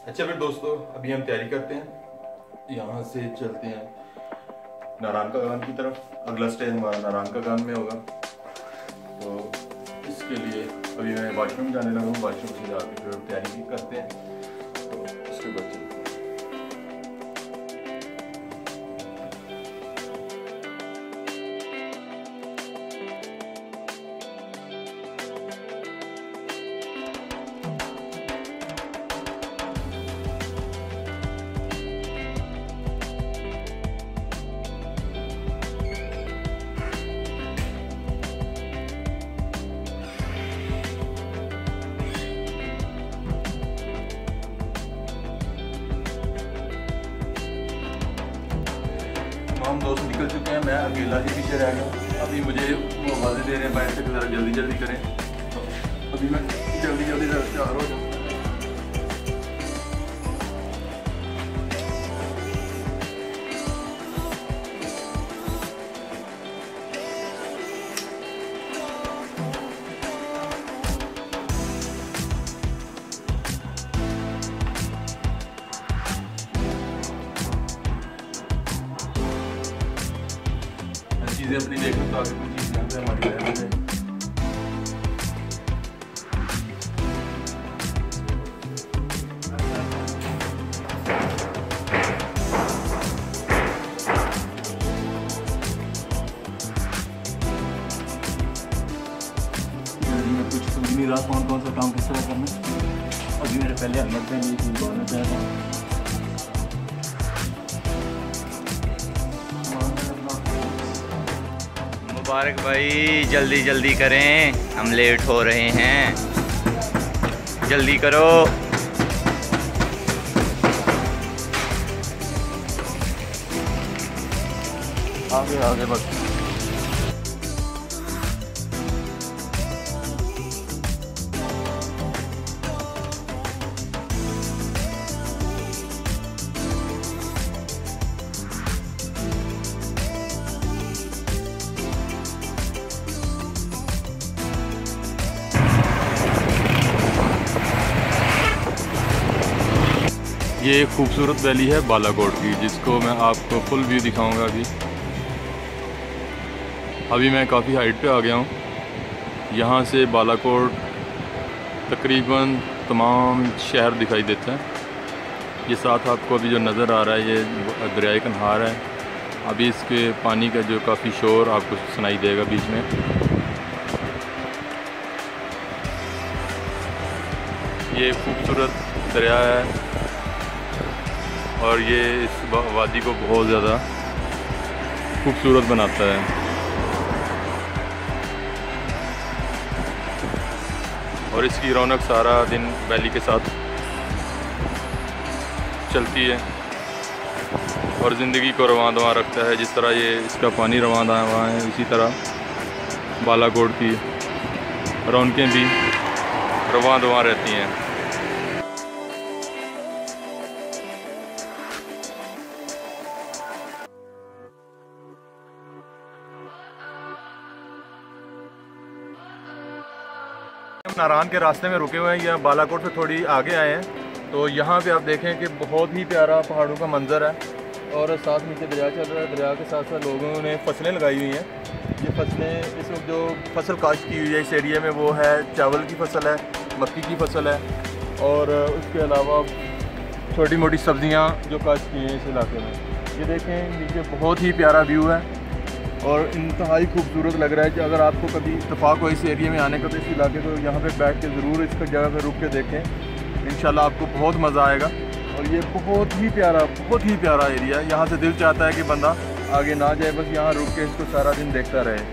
अच्छा फिर दोस्तों, अभी हम तैयारी करते हैं, यहाँ से चलते हैं नारायण का गान की तरफ। अगला स्टेज हमारा नारायण का गान में होगा। तो इसके लिए अभी मैं वॉशरूम जाने लगा हूँ, वॉशरूम से जाकर फिर तैयारी करते हैं। तो इसके बाद चलते हैं। हम दोस्त निकल चुके हैं, मैं अकेला ही पीछे रह गया। अभी मुझे वो आवाज़ें दे रहे हैं बाहर से कि ज़रा जल्दी जल्दी करें। तो अभी मैं जल्दी जल्दी तैयार हो जाऊँ। चीज़ें अपनी देख लो तो आगे कुछ चीज़ यहाँ से हमारी है। कुछ समझ नहीं रहा कौन कौन सा काम किस तरह करना। अभी मेरे पहले हेलमेट पहन ली थी, बाद में पहन रहा हूँ। मुबारक भाई, जल्दी जल्दी करें, हम लेट हो रहे हैं, जल्दी करो। आगे आगे बस। ये एक खूबसूरत वैली है बालाकोट की, जिसको मैं आपको फुल व्यू दिखाऊंगा। अभी मैं काफ़ी हाइट पे आ गया हूँ। यहाँ से बालाकोट तकरीबन तमाम शहर दिखाई देता है। ये साथ आपको अभी जो नज़र आ रहा है ये दरियाई कन्हार है। अभी इसके पानी का जो काफ़ी शोर आपको सुनाई देगा बीच में। ये खूबसूरत दरिया है और ये इस वादी को बहुत ज़्यादा खूबसूरत बनाता है। और इसकी रौनक सारा दिन वैली के साथ चलती है और ज़िंदगी को रवां दवां रखता है। जिस तरह ये इसका पानी रवां दवां है, इसी तरह बालाकोट की रौनकें भी रवां दवां रहती हैं। नारायण के रास्ते में रुके हुए हैं, या बालाकोट से थोड़ी आगे आए हैं। तो यहाँ पे आप देखें कि बहुत ही प्यारा पहाड़ों का मंजर है और साथ नीचे दरिया चल रहा है। दरिया के साथ साथ लोगों ने फसलें लगाई हुई हैं। ये फसलें इस वक्त जो फसल काश्त की हुई है इस एरिया में वो है चावल की फसल है, मक्की की फसल है और उसके अलावा छोटी मोटी सब्ज़ियाँ जो काश्त की हैं इस इलाके में। ये देखें नीचे बहुत ही प्यारा व्यू है और इंतहाई खूबसूरत लग रहा है कि अगर आपको कभी इत्तेफाक हो इस एरिया में आने का तो इस इलाके को यहाँ पे बैठ के ज़रूर इसका जगह पे रुक के देखें। इंशाल्लाह आपको बहुत मज़ा आएगा। और ये बहुत ही प्यारा एरिया है। यहाँ से दिल चाहता है कि बंदा आगे ना जाए, बस यहाँ रुक के इसको सारा दिन देखता रहे।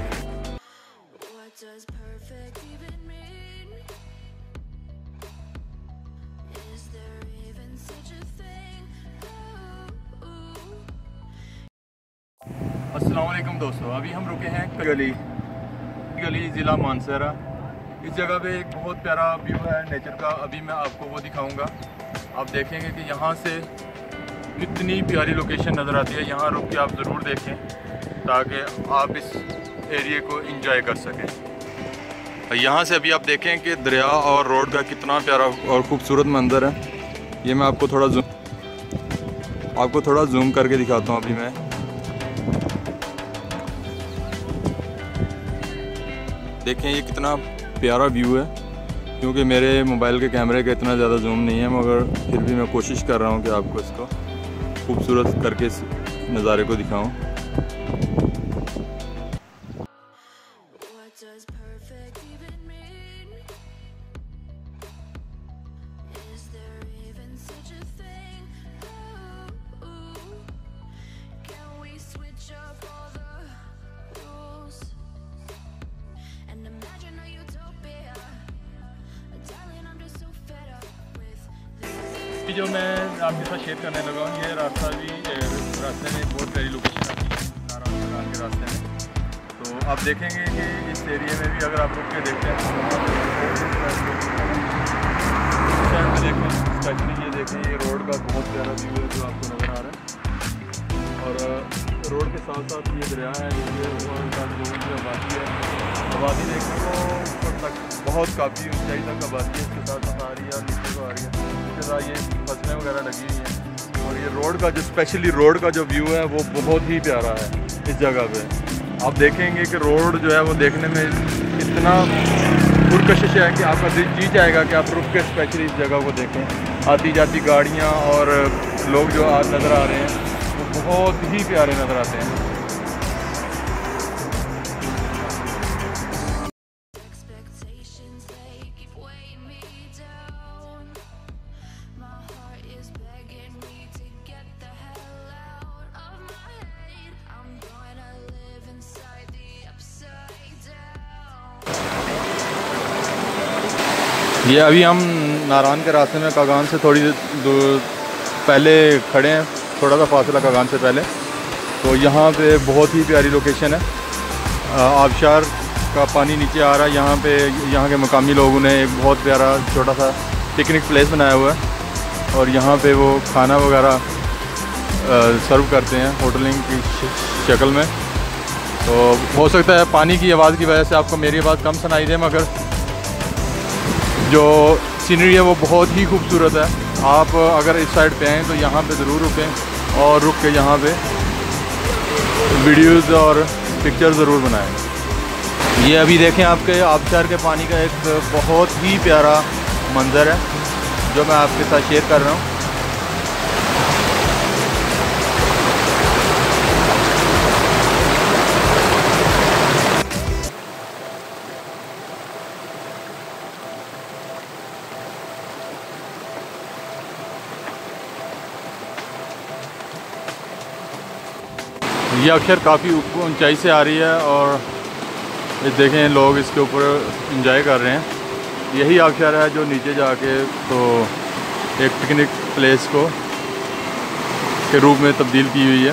अस्सलाम वालेकुम दोस्तों, अभी हम रुके हैं गली ज़िला मानसरा। इस जगह पे एक बहुत प्यारा व्यू है नेचर का। अभी मैं आपको वो दिखाऊंगा। आप देखेंगे कि यहाँ से कितनी प्यारी लोकेशन नज़र आती है। यहाँ रुक के आप ज़रूर देखें ताकि आप इस एरिया को एंजॉय कर सकें। यहाँ से अभी आप देखें कि दरिया और रोड का कितना प्यारा और ख़ूबसूरत मंज़र है। ये मैं आपको थोड़ा जूम करके दिखाता हूँ अभी मैं। देखें ये कितना प्यारा व्यू है, क्योंकि मेरे मोबाइल के कैमरे का इतना ज़्यादा जूम नहीं है, मगर फिर भी मैं कोशिश कर रहा हूँ कि आपको इसको खूबसूरत करके इस नज़ारे को दिखाऊं। जो मैं आपके साथ शेयर करने लगा हूँ, ये रास्ते में बहुत प्यारी लोकेशन आती है नारायण के रास्ते में। तो आप देखेंगे कि इस एरिया में भी अगर आप रुक के देखते हैं देखें, स्पेशली ये देखें, ये रोड का बहुत प्यारा व्यू है जो आपको नज़र आ रहा है। और रोड के साथ साथ ये दरिया है, ये लोगों की आबादी है। आबादी देखने को ऊपर तक बहुत काफ़ी ऊंचाई तक आबादी है, इसके साथ साथ आ रही है और नीचे को आ रही है। इसके साथ ये फसलें वगैरह लगी हुई हैं। और ये रोड का जो स्पेशली रोड का जो व्यू है वो बहुत ही प्यारा है इस जगह पे। आप देखेंगे कि रोड जो है वो देखने में इतना पुरकशिश है कि आपका दिल जी जाएगा कि आप रुक के स्पेशली इस जगह को देखें। आती जाती गाड़ियाँ और लोग जो आज नज़र आ रहे हैं वो बहुत ही प्यारे नज़र आते हैं। ये अभी हम नारायण के रास्ते में कागान से थोड़ी पहले खड़े हैं, थोड़ा सा फासला कागान से पहले। तो यहाँ पे बहुत ही प्यारी लोकेशन है, आबशार का पानी नीचे आ रहा है। यहाँ पे यहाँ के मकामी लोगों ने एक बहुत प्यारा छोटा सा पिकनिक प्लेस बनाया हुआ है, और यहाँ पे वो खाना वगैरह सर्व करते हैं होटलिंग की शक्ल में। तो हो सकता है पानी की आवाज़ की वजह से आपको मेरी आवाज़ कम सुनाई दे, मगर जो सीनरी है वो बहुत ही खूबसूरत है। आप अगर इस साइड पे आएँ तो यहाँ पे ज़रूर रुकें और रुक के यहाँ पे वीडियोज़ और पिक्चर ज़रूर बनाएं। ये अभी देखें आपके आबशार के पानी का एक बहुत ही प्यारा मंज़र है जो मैं आपके साथ शेयर कर रहा हूँ। ये अक्षर काफ़ी ऊंचाई से आ रही है और ये देखें लोग इसके ऊपर इंजॉय कर रहे हैं। यही अक्षर है जो नीचे जाके तो एक पिकनिक प्लेस को के रूप में तब्दील की हुई है।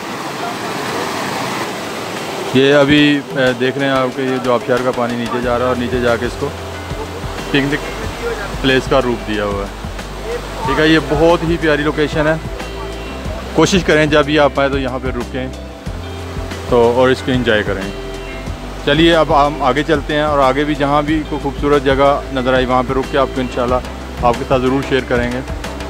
ये अभी देख रहे हैं आपके ये जो आबशार का पानी नीचे जा रहा है और नीचे जाके इसको पिकनिक प्लेस का रूप दिया हुआ है। ठीक है, ये बहुत ही प्यारी लोकेशन है। कोशिश करें जब भी आप आए तो यहाँ पे रुकें तो और इसको एंजॉय करें। चलिए अब हम आगे चलते हैं और आगे भी जहाँ भी कोई खूबसूरत जगह नज़र आई वहाँ पे रुक के आपको इंशाल्लाह आपके साथ ज़रूर शेयर करेंगे।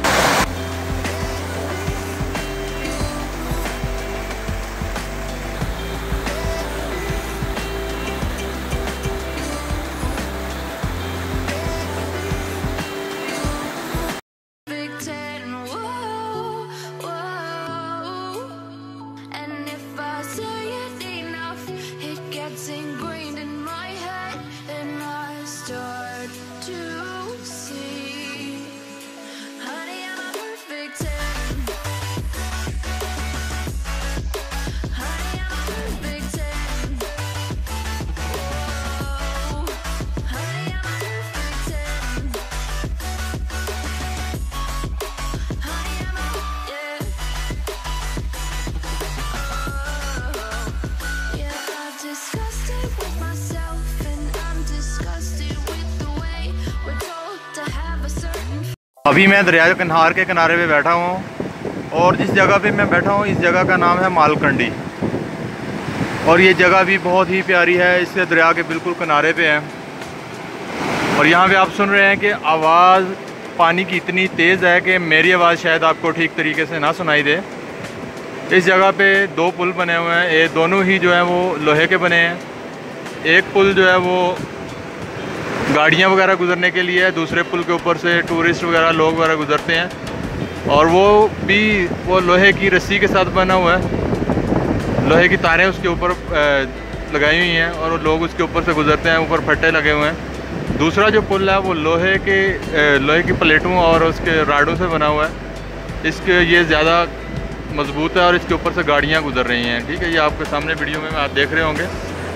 अभी मैं दरिया कन्हार के किनारे पे बैठा हूँ और जिस जगह पे मैं बैठा हूँ इस जगह का नाम है मालकंडी, और ये जगह भी बहुत ही प्यारी है। इससे दरिया के बिल्कुल किनारे पे है और यहाँ पे आप सुन रहे हैं कि आवाज़ पानी की इतनी तेज़ है कि मेरी आवाज़ शायद आपको ठीक तरीके से ना सुनाई दे। इस जगह पे 2 पुल बने हुए हैं, ये दोनों ही जो है वो लोहे के बने हैं। एक पुल जो है वो गाड़ियाँ वगैरह गुजरने के लिए है, दूसरे पुल के ऊपर से टूरिस्ट वगैरह लोग वगैरह गुजरते हैं, और वो लोहे की रस्सी के साथ बना हुआ है, लोहे की तारें उसके ऊपर लगाई हुई हैं और लोग उसके ऊपर से गुजरते हैं, ऊपर फट्टे लगे हुए हैं। दूसरा जो पुल है वो लोहे की प्लेटों और उसके राडों से बना हुआ है। इसके ये ज़्यादा मजबूत है और इसके ऊपर से गाड़ियाँ गुजर रही हैं। ठीक है, ये आपके सामने वीडियो में आप देख रहे होंगे।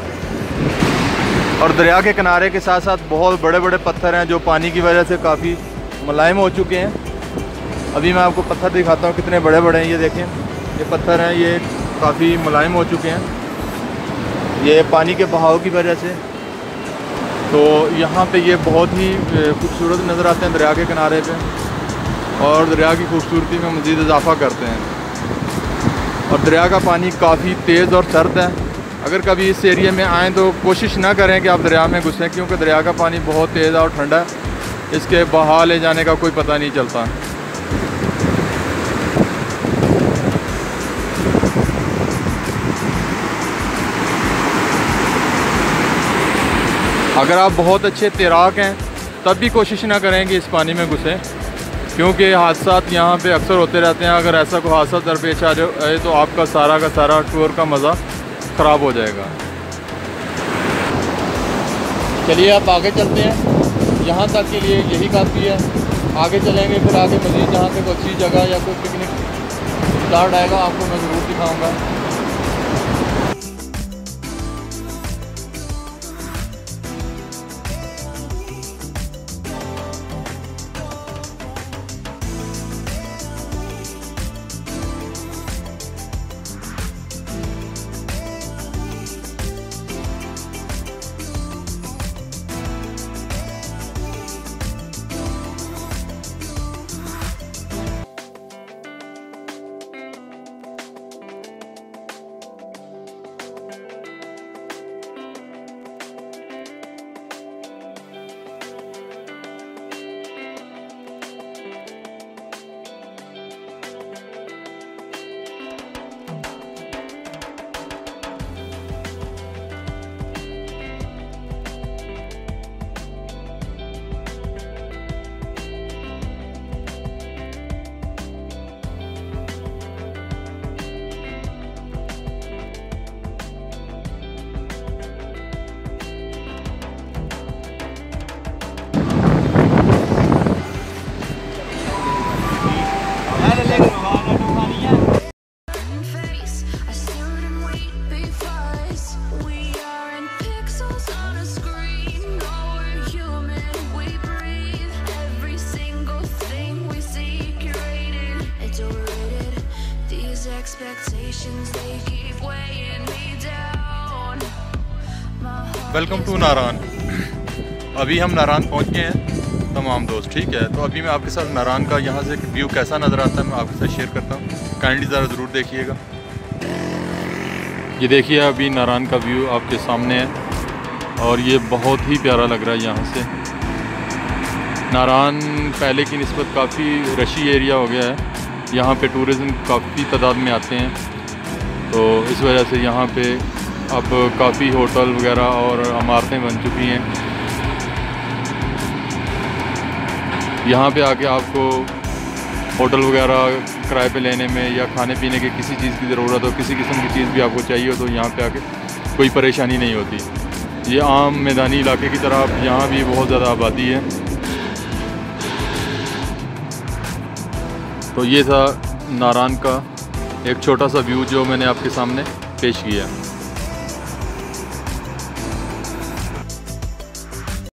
और दरिया के किनारे के साथ साथ बहुत बड़े बड़े पत्थर हैं जो पानी की वजह से काफ़ी मुलायम हो चुके हैं। अभी मैं आपको पत्थर दिखाता हूँ कितने बड़े बड़े हैं। ये देखें, ये पत्थर हैं, ये काफ़ी मुलायम हो चुके हैं, ये पानी के बहाव की वजह से। तो यहाँ पे ये बहुत ही खूबसूरत नज़र आते हैं दरिया के किनारे पे, और दरिया की खूबसूरती में मज़ीद इजाफ़ा करते हैं। और दरिया का पानी काफ़ी तेज़ और सर्द है। अगर कभी इस एरिया में आएँ तो कोशिश ना करें कि आप दरिया में घुसें, क्योंकि दरिया का पानी बहुत तेज़ और ठंडा है, इसके बहा ले जाने का कोई पता नहीं चलता। अगर आप बहुत अच्छे तैराक हैं तब भी कोशिश ना करें कि इस पानी में घुसें, क्योंकि हादसात यहाँ पे अक्सर होते रहते हैं। अगर ऐसा कोई हादसा दरपेश आ जाए तो आपका सारा का सारा टूर का मज़ा ख़राब हो जाएगा। चलिए आप आगे चलते हैं, यहाँ तक के लिए यही काफ़ी है। आगे चलेंगे, फिर आगे मज़ीद जहाँ पे कोई अच्छी जगह या कोई पिकनिक स्टार्ट आएगा आपको मैं ज़रूर दिखाऊँगा। Welcome to Naran. अभी हम नारान पहुंच गए हैं तमाम दोस्त। ठीक है, तो अभी मैं आपके साथ नारान का यहाँ से व्यू कैसा नज़र आता है मैं आपके साथ शेयर करता हूँ। काइंडली ज़रा ज़रूर देखिएगा। ये देखिए अभी नारान का व्यू आपके सामने है और ये बहुत ही प्यारा लग रहा है। यहाँ से नारान पहले की निस्बत काफ़ी रशी एरिया हो गया है। यहाँ पे टूरिज़्म काफ़ी तादाद में आते हैं, तो इस वजह से यहाँ पे अब काफ़ी होटल वगैरह और इमारतें बन चुकी हैं। यहाँ पे आके आपको होटल वगैरह किराए पे लेने में या खाने पीने के किसी चीज़ की ज़रूरत हो, किसी किस्म की चीज़ भी आपको चाहिए हो तो यहाँ पे आके कोई परेशानी नहीं होती। ये आम मैदानी इलाके की तरह यहाँ भी बहुत ज़्यादा आबादी है। तो ये था नारान का एक छोटा सा व्यू जो मैंने आपके सामने पेश किया।